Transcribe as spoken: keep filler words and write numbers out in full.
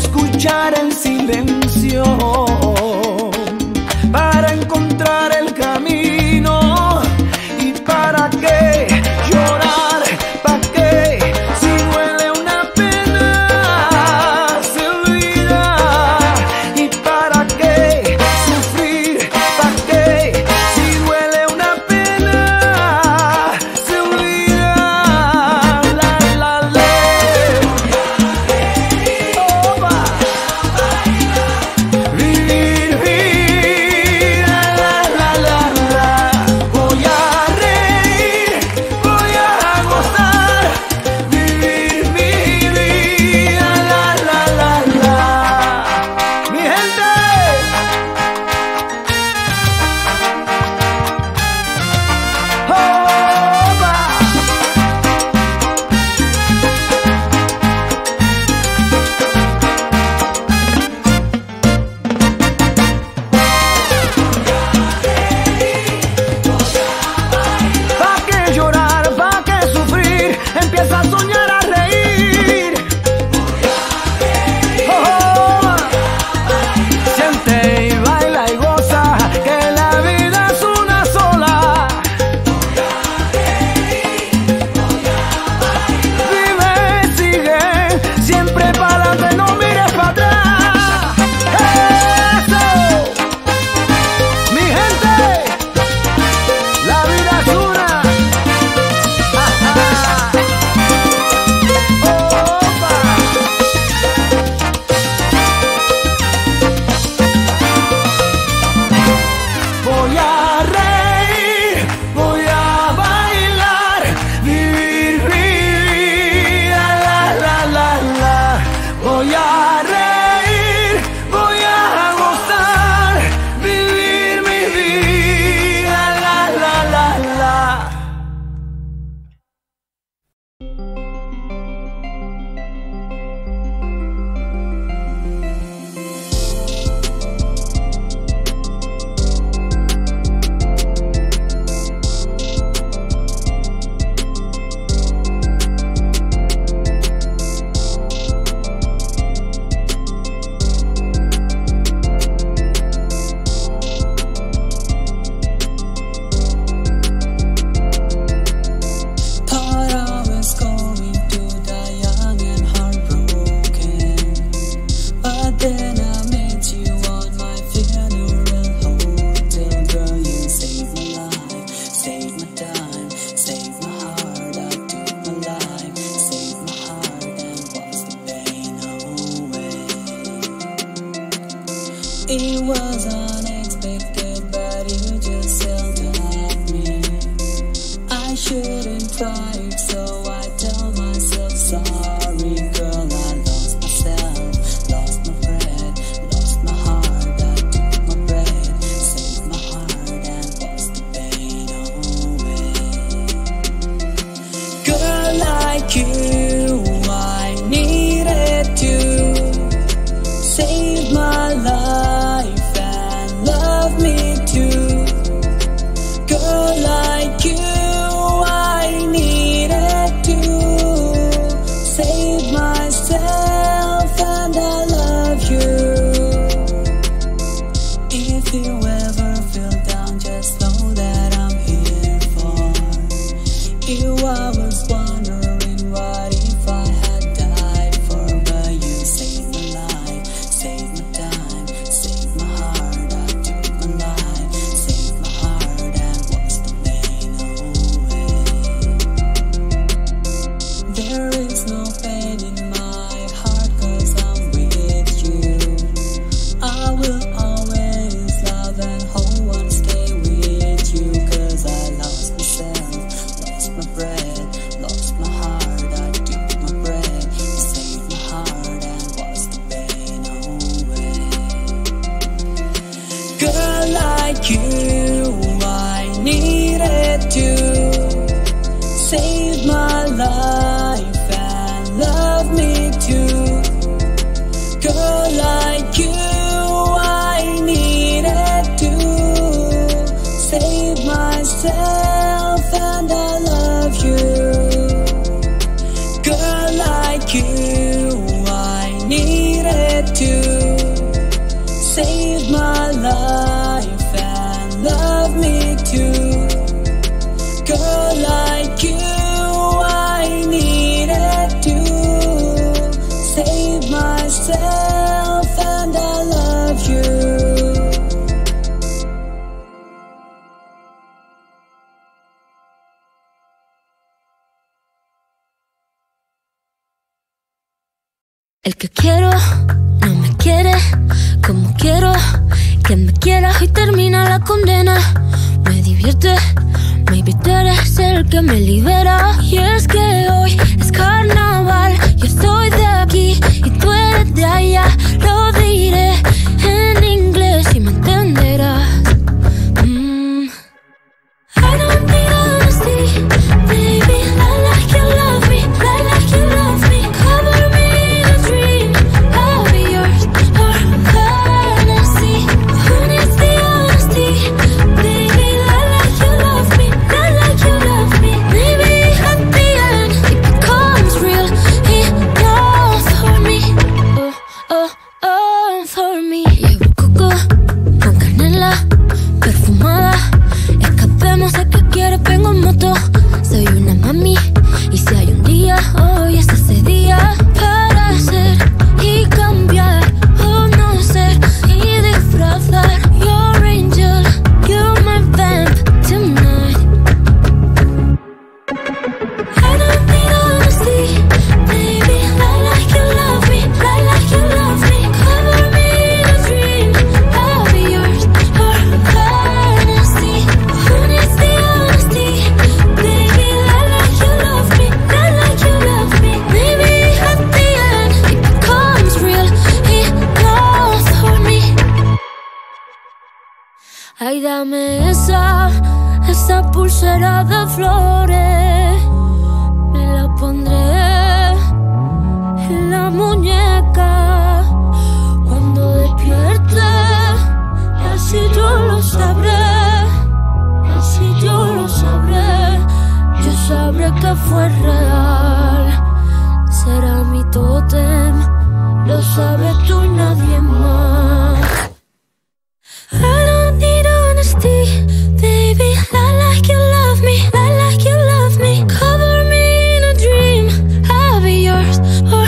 escuchar el silencio para encontrar el camino. ¿Y para qué llorar? ¿Para qué? Si duele una pena se olvida. ¿Y para qué sufrir? ¿Para qué? Si duele una pena se olvida. La la la. Opa. Vivir, vivir. La la la la. Voy a reír, voy a gozar. Vivir mi vida. La la la la. Mi gente. Opa. ¿Pa' qué llorar? ¿Pa' qué sufrir? Empieza a soñar, a reír. Oh, siente y baila y goza, que la vida es una sola. Vive, sigue, siempre para adelante, no mires para atrás. Eso, mi gente, la vida es una. Opa. Voy a reír, voy a bailar, vivir mi vida, la la la la. Voy a reír, voy a gozar, vivir mi vida, la la la la. Thought I was going to die young and heartbroken, but then I met you on my funeral hotel. Girl, you saved my life, saved my time, saved my heart. I took my life, saved my heart, and washed the pain away. It was unexpected, but you just held at me. I shouldn't try it, so I tell myself sorry. Girl, I lost myself, lost my breath, lost my heart. I took my breath, saved my heart, and washed the pain away. Girl like you, I needed to save my life and love me too. Girl like you, I needed to save myself, and I love you. If you ever feel down, just know that I'm here for you. I was wondering what if I had died for, but you saved my life, saved my time, saved my heart. I took my life, saved my heart, and washed the pain away. There is no pain in my heart, 'cause I'm with you. I will always love and hold and stay with you, 'cause I lost myself, lost my breath, lost my heart. I took my breath, saved my heart, and washed the pain away. Girl like you, I needed to save my life and love me too. Girl like you, I needed to save myself, and I love you. Girl like you, I needed needed to save my life and love me too. Girl like you, I needed to save myself and I love you. El que quiero no me quiere como quiero que me quiera y termina la condena. Me divierte, maybe tú eres el que me libera. Y es que hoy es carnaval, yo soy de aquí y tú eres de allá. Lo diré en inglés y me entenderás. mm. I don't need honesty, baby, I like you love me, I like you love me. Cover me in a dream, I'll be yours for fantasy. Who needs the honesty, baby, I like you love me, I like you love me. Maybe at the end it becomes real enough for me. Oh, oh, oh, for me. Llevo coco con canela perfumada. Escapemos a que quieres, vengo en moto. Soy una mami y si hay un día, hoy es ese día. Para ser y cambiar o no ser y disfrazar. Your angel, you're my vamp tonight. I don't need honesty, baby, I like you love me, I like you love me. Cover me in a dream, I'll be yours for fantasy. Who needs the honesty, baby, I like you love me, I like you love me. Maybe at the end it becomes real enough for me. Ay, dame esa, esa pulsera de flores. Me la pondré en la muñeca cuando despierte. Y así yo lo sabré, y así yo lo sabré. Yo sabré que fue real.